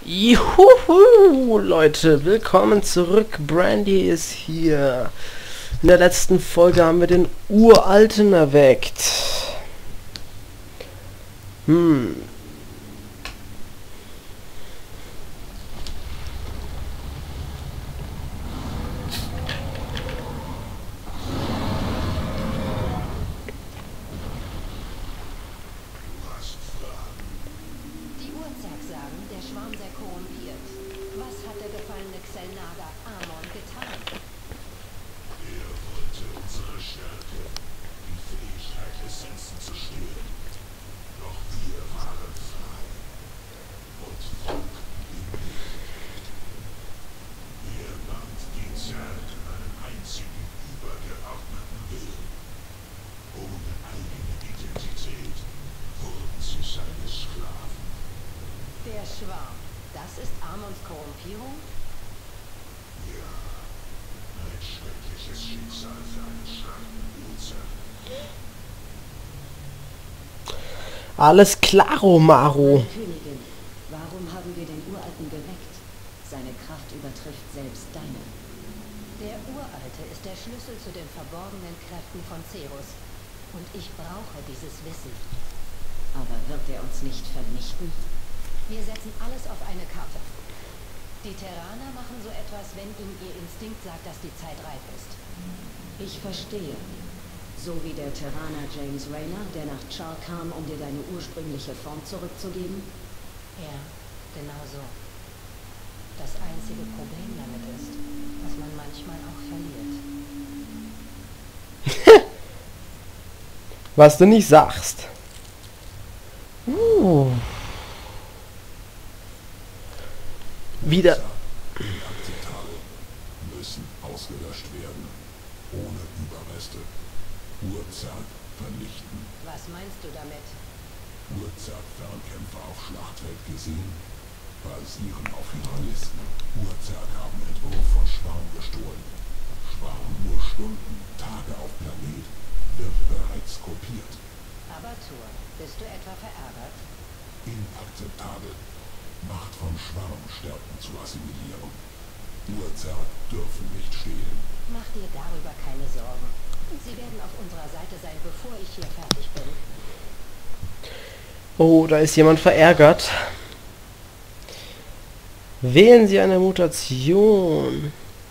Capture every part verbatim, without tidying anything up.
Juhu, Leute, willkommen zurück. Brandy ist hier. In der letzten Folge haben wir den Uralten erweckt. Hm. Die Urzag sagen, der Schwarm sei korrumpiert. Was hat der gefallene Xel'Naga Amon getan? Er wollte unsere Stärke, die Fähigkeit, Essenzen zu stehlen. Doch wir waren frei und folgten ihm nicht. Er band die Zerg an einen einzigen übergeordneten Willen. Ohne eigene Identität wurden sie seine Sklaven. Der Schwarm. Das ist Amons Korrumpierung? Ja, ein schreckliches Schicksal für eine starke Urzag. Alles klaro, Maru. Königin, warum haben wir den Uralten geweckt? Seine Kraft übertrifft selbst deine. Der Uralte ist der Schlüssel zu den verborgenen Kräften von Cerus. Und ich brauche dieses Wissen. Aber wird er uns nicht vernichten? Wir setzen alles auf eine Karte. Die Terraner machen so etwas, wenn ihnen ihr Instinkt sagt, dass die Zeit reif ist. Ich verstehe. So wie der Terraner James Rayner, der nach Char kam, um dir deine ursprüngliche Form zurückzugeben? Ja, genau so. Das einzige Problem damit ist, dass man manchmal auch verliert. Was du nicht sagst. Uh. Wieder. Die Akzeptable müssen ausgelöscht werden, ohne Überreste. Urzag vernichten. Was meinst du damit? Urzag-Fernkämpfer auf Schlachtfeld gesehen, basieren auf Hydralisten. Urzag haben Entwurf von Schwarm gestohlen. Schwarm nur Stunden, Tage auf Planet, wird bereits kopiert. Abatur, bist du etwa verärgert? Inakzeptabel. Macht von Schwarm Stärken zu assimilieren. Urzag dürfen nicht stehlen. Mach dir darüber keine Sorgen. Sie werden auf unserer Seite sein, bevor ich hier fertig bin. Oh, da ist jemand verärgert. Wählen Sie eine Mutation.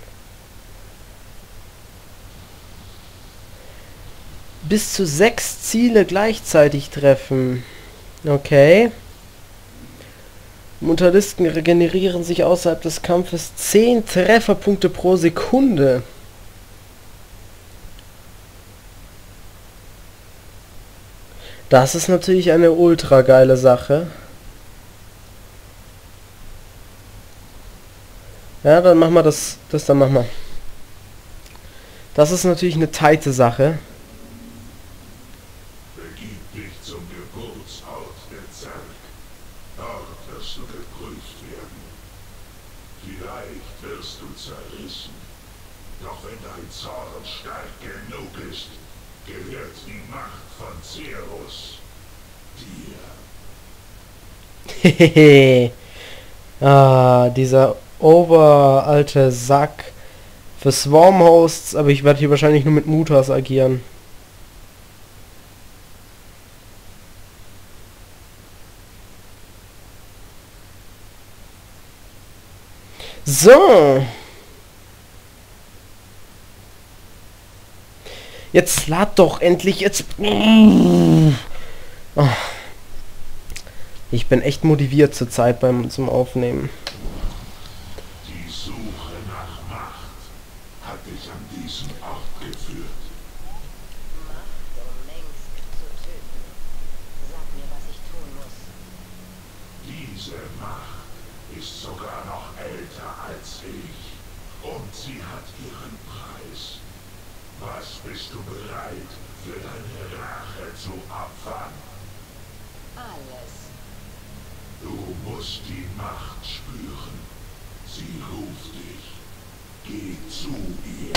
Bis zu sechs Ziele gleichzeitig treffen. Okay. Mutalisten regenerieren sich außerhalb des Kampfes zehn Trefferpunkte pro Sekunde. Das ist natürlich eine ultra geile Sache. Ja, dann machen wir das, das dann machen wir. Das ist natürlich eine teite Sache. Begib dich zum Geburtsort der Zerg. Dort wirst du geprüft werden. Vielleicht wirst du zerrissen. Doch wenn dein Zorn stark genug ist, gehört die Macht von Cerus dir. Hehehe. Ah, dieser oberalte Sack für Swarm-Hosts, aber ich werde hier wahrscheinlich nur mit Mutas agieren. So. Jetzt lad doch endlich jetzt. Oh. Ich bin echt motiviert zurzeit beim zum Aufnehmen. Die Suche nach Macht hat dich an diesen Ort geführt. Macht, um längst zu töten. Sag mir, was ich tun muss. Diese Macht ist sogar noch älter als ich. Und sie hat ihren Preis. Was bist du bereit, für deine Rache zu opfern? Alles. Du musst die Macht spüren. Sie ruft dich. Geh zu ihr.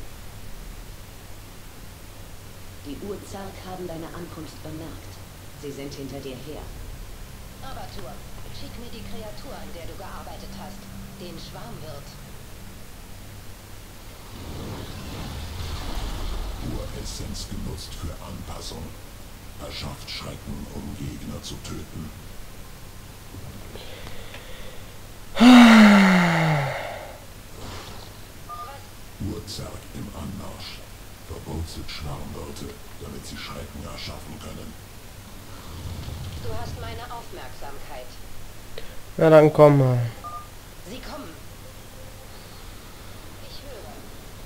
Die Urzag haben deine Ankunft bemerkt. Sie sind hinter dir her. Abatur, Schick mir die Kreatur, an der du gearbeitet hast. Den Schwarmwirt. Uressenz genutzt für Anpassung. Erschafft Schrecken, um Gegner zu töten. Urzerg im Anmarsch. Verwurzelt Schwarmwirte, damit sie Schrecken erschaffen können. Du hast meine Aufmerksamkeit. Na dann komm mal. Sie kommen. Ich höre.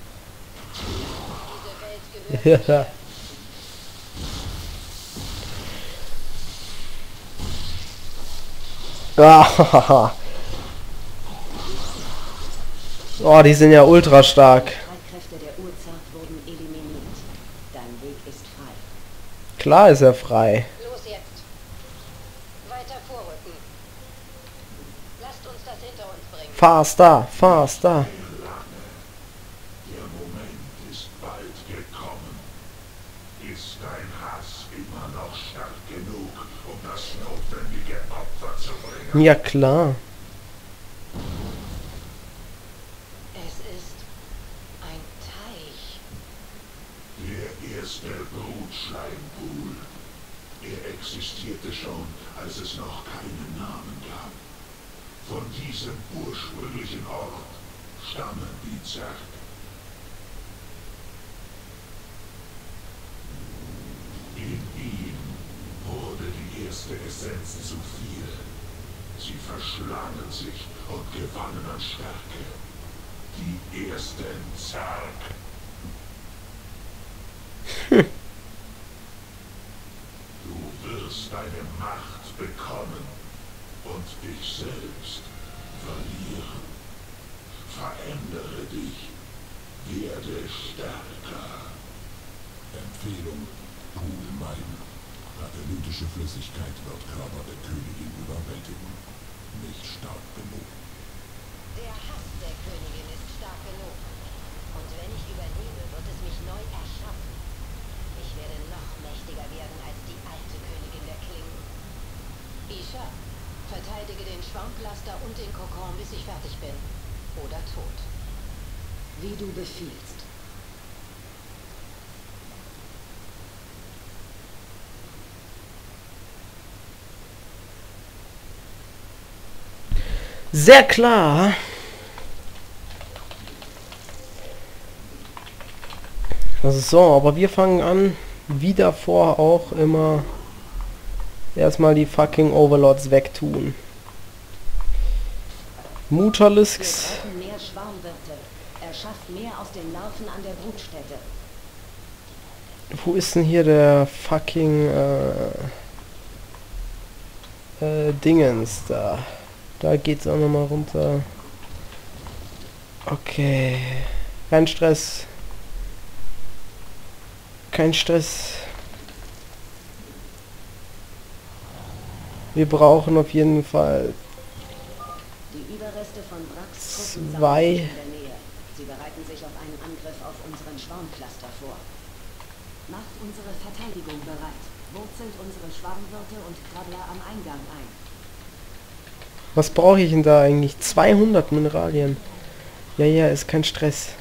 Diese Welt gehört Ja. mir. Ah, oh, die sind ja ultra stark. Streitkräfte der Urzart wurden eliminiert. Dein Weg ist frei. Klar ist er frei. Los jetzt. Weiter vorrücken. Lasst uns das hinter uns bringen. Faster, faster. Der Moment ist bald gekommen. Ist dein Hass immer noch stark genug, um das notwendige Opfer zu bringen? Ja klar. Es ist ein Teich. Der erste Brutschleimpool. Er existierte schon, als es noch keinen Namen gab. Von diesem ursprünglichen Ort stammen die Zerg. In ihm wurde die erste Essenz zu viel. Sie verschlangen sich und gewannen an Stärke. Die ersten Zerg. Du wirst deine Macht bekommen und dich selbst verlieren. Verändere dich. Werde stärker. Empfehlung: Pool meiden. Katalytische Flüssigkeit wird Körper der Königin überwältigen. Nicht stark genug. Der Hass der Königin ist stark genug. Und wenn ich überlebe, wird es mich neu erschaffen. Ich werde noch mächtiger werden als die alte Königin der Klingen. Isha, verteidige den Schwarmcluster und den Kokon, bis ich fertig bin. Oder tot. Wie du befiehlst. Sehr klar. So, aber wir fangen an, wie davor auch immer, erstmal die fucking Overlords wegtun. Wir Mutalisks. brauchen mehr Schwarmwirte. Erschafft mehr aus den Larven an der Brutstätte. Wo ist denn hier der fucking äh, äh, Dingens da? Da geht's auch nochmal runter. Okay. Kein Stress. Kein Stress. Wir brauchen auf jeden Fall Die Überreste von Brax Truppen Zwei. sammeln sich in der Nähe. Sie bereiten sich auf einen Angriff auf unseren Schwarmcluster vor. Macht unsere Verteidigung bereit. Wurzelt unsere Schwarmwirte und Krabbler am Eingang ein. Was brauche ich denn da eigentlich? zweihundert Mineralien. Ja, ja, ist kein Stress.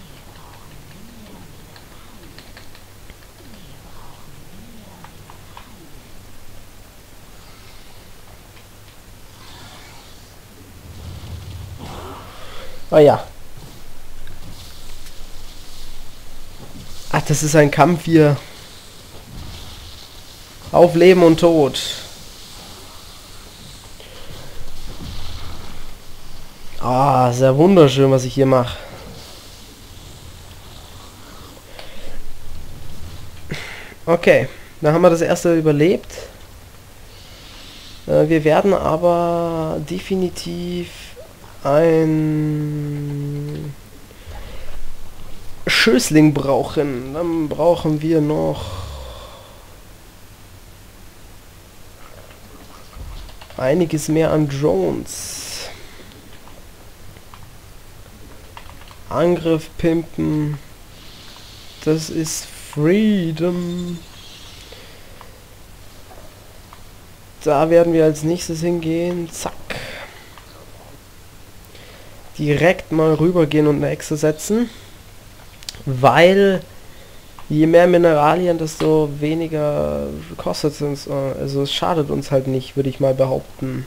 Ah ja. Ach, das ist ein Kampf hier. Auf Leben und Tod. Ah, sehr wunderschön, was ich hier mache. Okay, dann haben wir das erste überlebt. Äh, wir werden aber definitiv ein Schößling brauchen. Dann brauchen wir noch einiges mehr an Drones. Angriff pimpen. Das ist Freedom. da werden wir als nächstes hingehen. Zack. Direkt mal rübergehen und eine Echse setzen. Weil je mehr Mineralien, desto weniger kostet es uns. Also es schadet uns halt nicht, würde ich mal behaupten.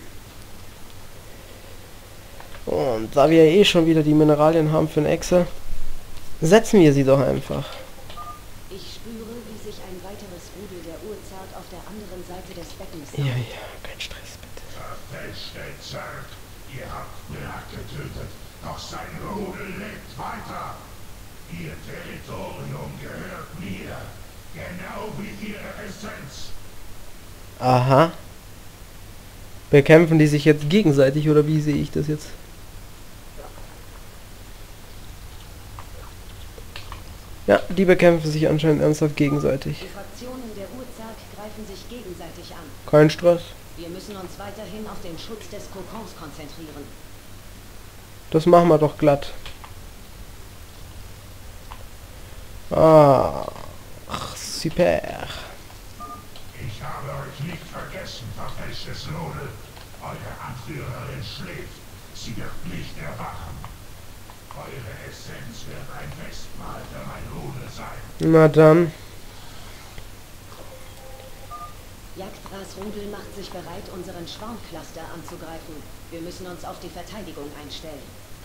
Und da wir eh schon wieder die Mineralien haben für eine Echse, setzen wir sie doch einfach. Ich spüre, wie sich ein weiteres Rudel der Urzart auf der anderen Seite des Beckens Ja, sammelt. ja, kein Stress, bitte. Verfälschte Zerg, ihr habt Berg getötet, doch sein Rudel lebt weiter. Ihr Territorium gehört mir, genau wie ihre Essenz. Aha. Bekämpfen die sich jetzt gegenseitig, oder wie sehe ich das jetzt? Ja, die bekämpfen sich anscheinend ernsthaft gegenseitig. Die Fraktionen der Urzart greifen sich gegenseitig an. Kein Stress. Wir müssen uns weiterhin auf den Schutz des Kokons konzentrieren. Das machen wir doch glatt. Ah, ach, super. Ich habe euch nicht vergessen, verfälschtes Rudel. Eure Anführerin schläft. Sie wird nicht erwachen. Eure Essenz wird ein Festmahl für mein Rudel sein. Na dann. Jagdras Rudel macht sich bereit, unseren Schwarmcluster anzugreifen. Wir müssen uns auf die Verteidigung einstellen.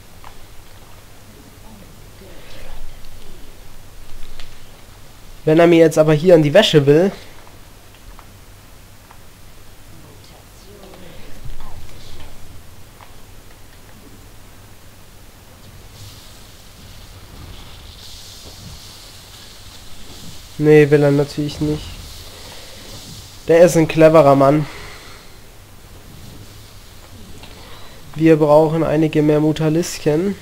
Wenn er mir jetzt aber hier an die Wäsche will. Nee, will er natürlich nicht. Der ist ein cleverer Mann. Wir brauchen einige mehr Mutalisken.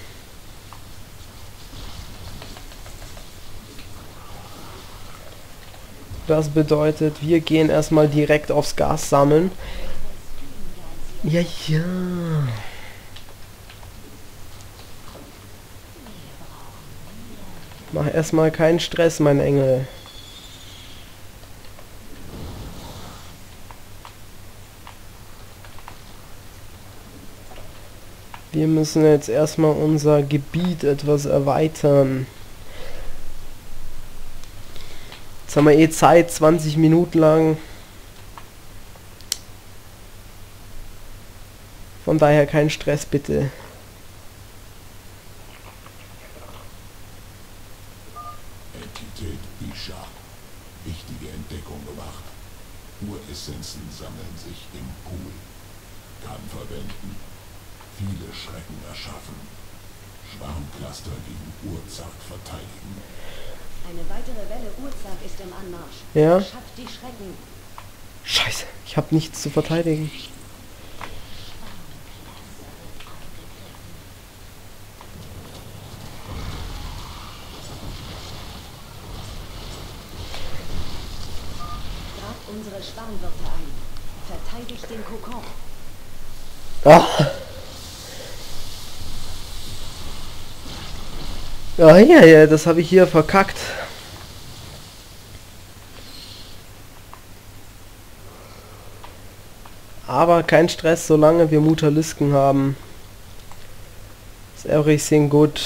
Das bedeutet, wir gehen erstmal direkt aufs Gas sammeln. Ja, ja. Mach erstmal keinen Stress, mein Engel. Wir müssen jetzt erstmal unser Gebiet etwas erweitern. Jetzt haben wir eh Zeit, zwanzig Minuten lang. Von daher kein Stress, bitte. Entität Bisha. Wichtige Entdeckung gemacht. Uressenzen sammeln sich im Pool. Kann verwenden. Viele Schrecken erschaffen. Schwarmcluster gegen Urzart verteidigen. Eine weitere Welle Urzart ist im Anmarsch. Ja. Schafft die Schrecken. Scheiße, ich habe nichts zu verteidigen. Tragt unsere Schwarmwürfe ein. Verteidigt den Kokon. Ach. Ja, ja, ja, das habe ich hier verkackt. Aber kein Stress, solange wir Mutalisken haben. Ist everything good.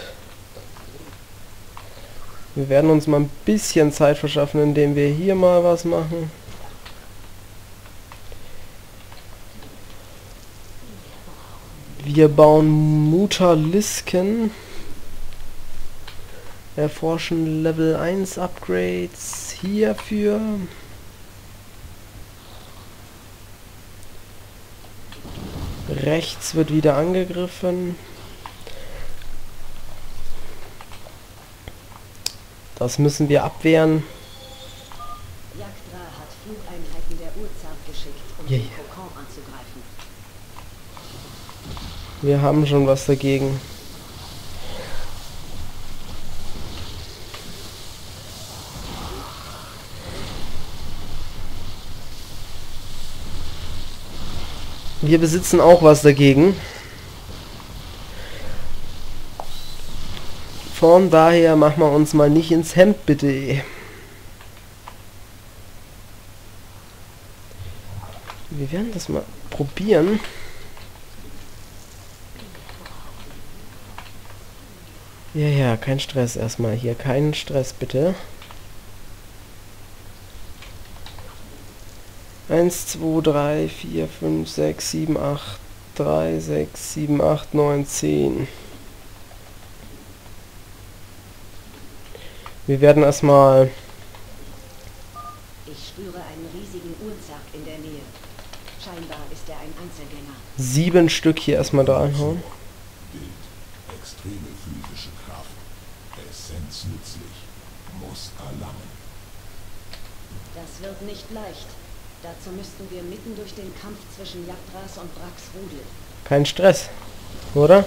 Wir werden uns mal ein bisschen Zeit verschaffen, indem wir hier mal was machen. Wir bauen Mutalisken. Erforschen Level eins Upgrades hierfür. Rechts wird wieder angegriffen. Das müssen wir abwehren. Jagdra hat Flugeinheiten der Urzart geschickt, um Yeah. den Kokon anzugreifen. Wir haben schon was dagegen. Wir besitzen auch was dagegen. Von daher machen wir uns mal nicht ins Hemd, bitte. Wir werden das mal probieren. Ja, ja, kein Stress erstmal hier. Keinen Stress, bitte. eins, zwei, drei, vier, fünf, sechs, sieben, acht, drei, sechs, sieben, acht, neun, zehn. Wir werden erstmal... Ich spüre einen riesigen Urzerg in der Nähe. Scheinbar ist er ein Einzelgänger. sieben Stück hier erstmal da einhauen. Bild. Extreme physische Kraft. Essenz nützlich. Muss erlangen. Das wird nicht leicht. Dazu müssten wir mitten durch den Kampf zwischen Yggdrasil und Brax Rudel. Kein Stress, oder?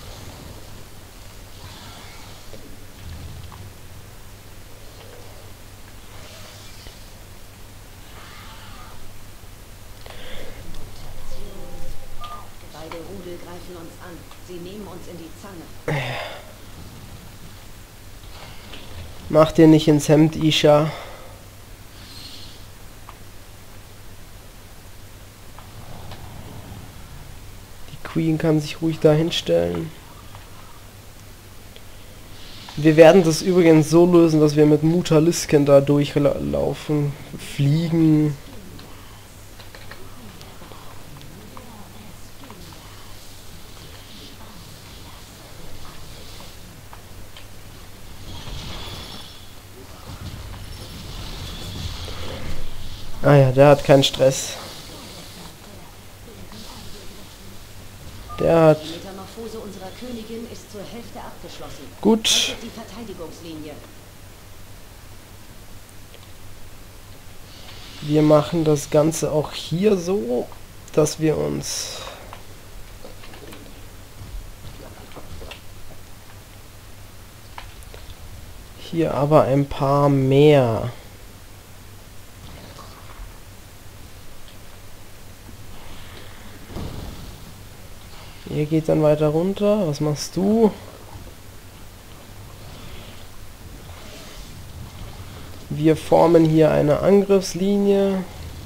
Beide Rudel greifen uns an. Sie nehmen uns in die Zange. Mach dir nicht ins Hemd, Isha. Queen kann sich ruhig da hinstellen. Wir werden das übrigens so lösen, dass wir mit Mutalisken da durchlaufen, fliegen. Ah ja, der hat keinen Stress. Der hat... Die Metamorphose unserer Königin ist zur Hälfte abgeschlossen. Gut. Die Verteidigungslinie. Wir machen das Ganze auch hier so, dass wir uns... Hier aber ein paar mehr... Ihr geht dann weiter runter. Was machst du? Wir formen hier eine Angriffslinie.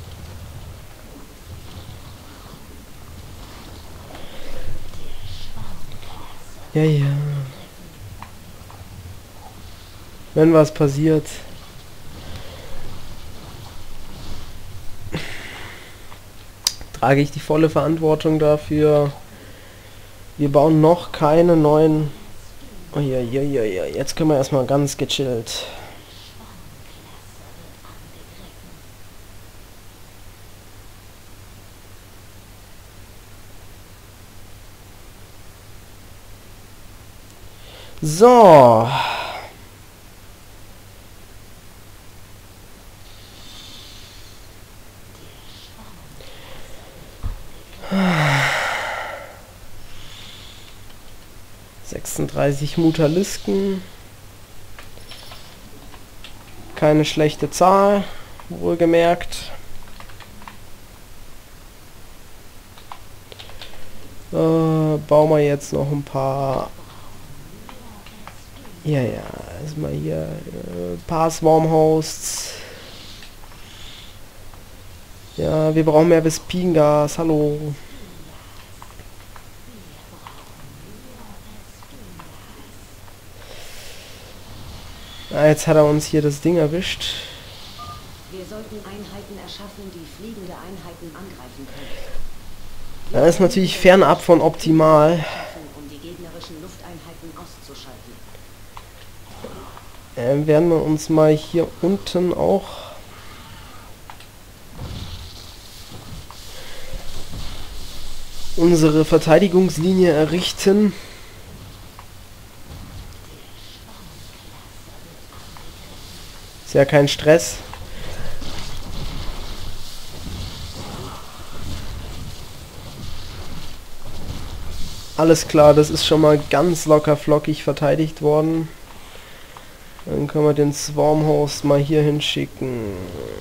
Ja, ja. Wenn was passiert. Trage ich die volle Verantwortung dafür. Wir bauen noch keine neuen... Oh ja, ja, ja, ja. Jetzt können wir erstmal ganz gechillt. So. sechsunddreißig Mutalisken. Keine schlechte Zahl, wohlgemerkt. Äh, bauen wir jetzt noch ein paar... Ja, ja, erstmal hier ein äh, paar Swarmhosts. Ja, wir brauchen mehr Vespingas, hallo. Ah, jetzt hat er uns hier das Ding erwischt. Wir sollten Einheiten erschaffen, die fliegende Einheiten angreifen können. Das ist natürlich fernab von optimal. Um die gegnerischen Lufteinheiten auszuschalten. Äh, werden wir uns mal hier unten auch unsere Verteidigungslinie errichten. Ist ja kein Stress. Alles klar, das ist schon mal ganz locker flockig verteidigt worden. Dann können wir den Swarmhost mal hier hinschicken.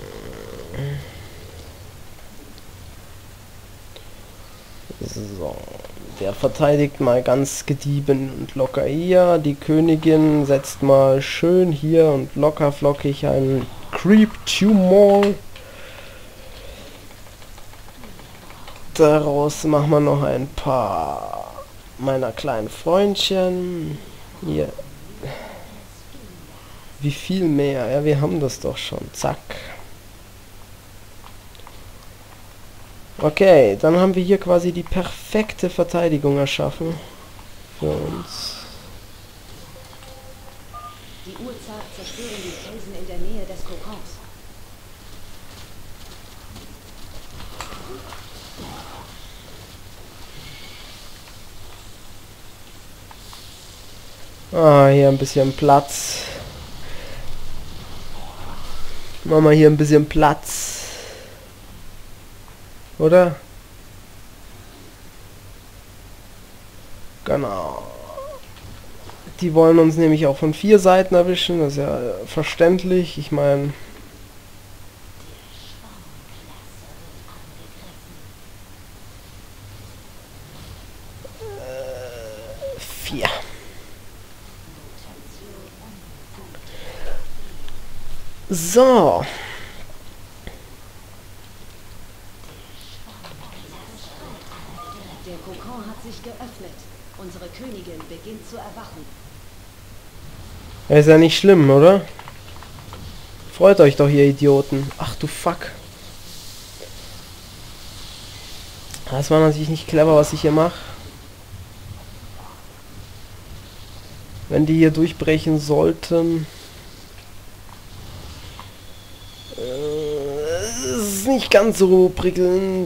So, der verteidigt mal ganz gedieben und locker hier. Die Königin setzt mal schön hier und locker flockig einen Creep Tumor. Daraus machen wir noch ein paar meiner kleinen Freundchen. Hier. Wie viel mehr? Ja, wir haben das doch schon. Zack. Okay, dann haben wir hier quasi die perfekte Verteidigung erschaffen. Für uns. Die Urzag zerstören die Felsen in der Nähe des Kokons. Ah, hier ein bisschen Platz. Machen wir hier ein bisschen Platz. Oder? Genau. Die wollen uns nämlich auch von vier Seiten erwischen. Das ist ja verständlich. Ich meine... Äh, vier. So. Der Kokon hat sich geöffnet. Unsere Königin beginnt zu erwachen. Ist ja nicht schlimm, oder? Freut euch doch, ihr Idioten. Ach du Fuck. Das war natürlich nicht clever, was ich hier mache. Wenn die hier durchbrechen sollten... Es ist nicht ganz so prickelnd.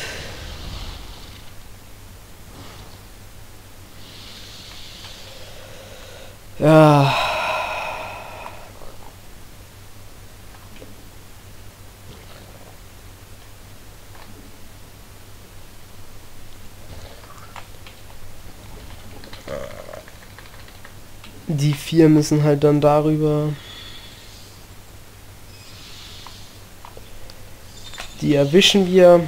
Ja. Die vier müssen halt dann darüber. Die erwischen wir.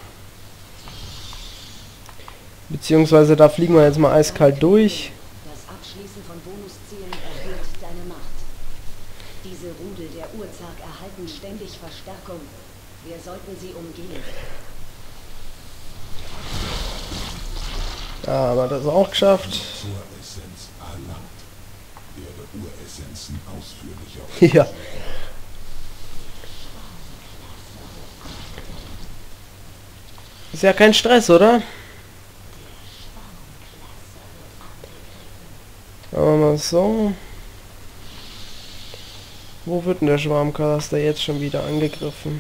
Beziehungsweise da fliegen wir jetzt mal eiskalt durch. Das Abschließen von Bonuszielen erhöht deine Macht. Diese Rudel der Urzag erhalten ständig Verstärkung. Wir sollten sie umgehen. Ja, aber das auch geschafft. Zur Essenz erlangt. Werde Uressenzen ausführlicher. Ja. Ist ja kein Stress, oder? Aber mal so. Wo wird denn der Schwarmcluster jetzt schon wieder angegriffen?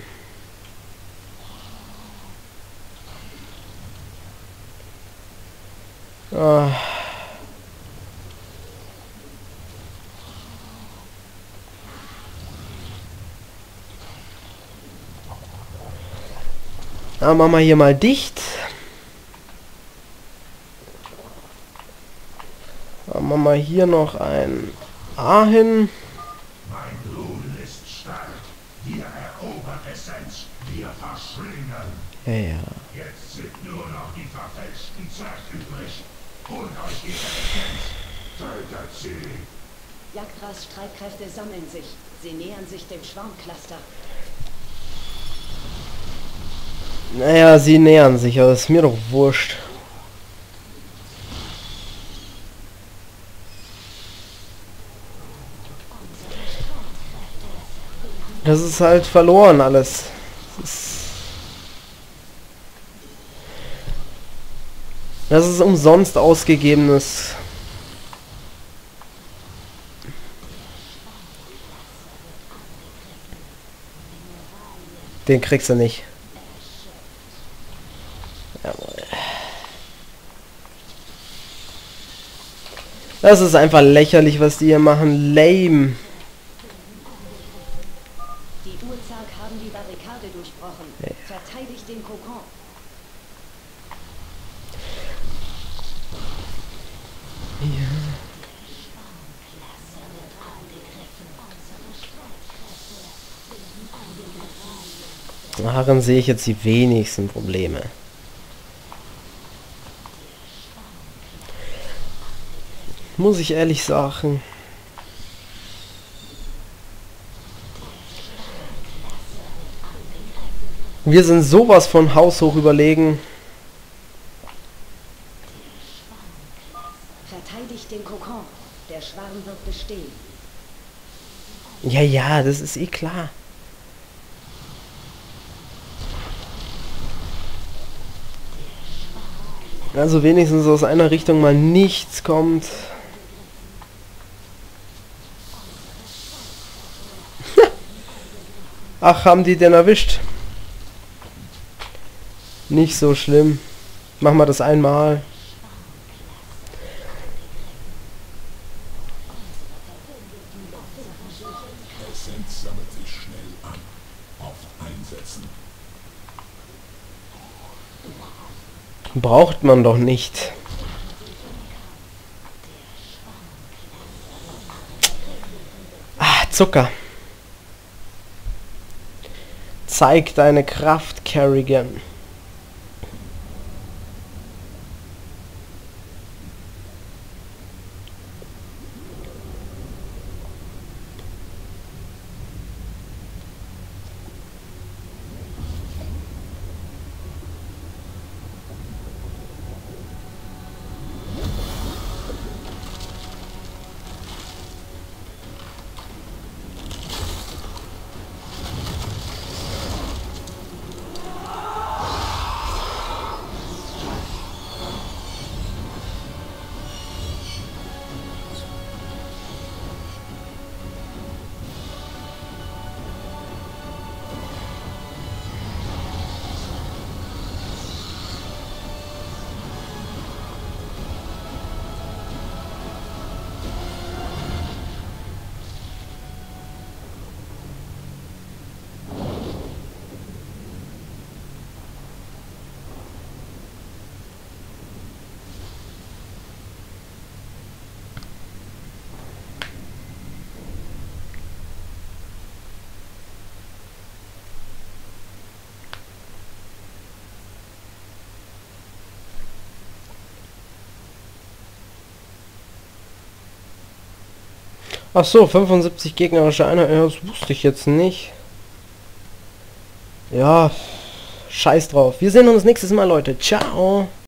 Ah. Dann machen wir hier mal dicht. Dann machen wir hier noch ein A hin. Mein Rudel ist stark. Wir erobern Essenz. Wir verschlingen. Ja, ja. Jetzt sind nur noch die verfälschten Zerg übrig. Holt euch ihre Essenz. Tötet sie. Jagdras Streitkräfte sammeln sich. Sie nähern sich dem Schwarmcluster. Naja, sie nähern sich, aber ist mir doch wurscht. Das ist halt verloren alles. Das ist, das ist umsonst ausgegebenes. Den kriegst du nicht. Jawohl. Das ist einfach lächerlich, was die hier machen. Lame. Die Urzag haben die Barrikade durchbrochen. Ja. Verteidigt den Kokon. Darin sehe ich jetzt die wenigsten Probleme. Muss ich ehrlich sagen. Wir sind sowas von haushoch überlegen. Verteidigt den Kokon. Der Schwarm wird bestehen. Ja, ja, das ist eh klar. Also wenigstens aus einer Richtung mal nichts kommt. Ach, haben die den erwischt? Nicht so schlimm. Machen wir das einmal. Essenz sammelt sich schnell an. Auf Einsetzen. Braucht man doch nicht. Ah, Zucker. Zeig deine Kraft, Kerrigan. Ach so, fünfundsiebzig gegnerische Einheiten, ja, das wusste ich jetzt nicht. Ja, scheiß drauf. Wir sehen uns nächstes Mal, Leute. Ciao.